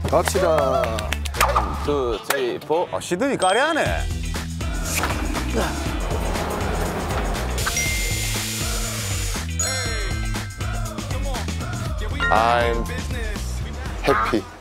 갑시다. 1, 2, 3, 4. 아, 시드니 까리하네. I'm happy.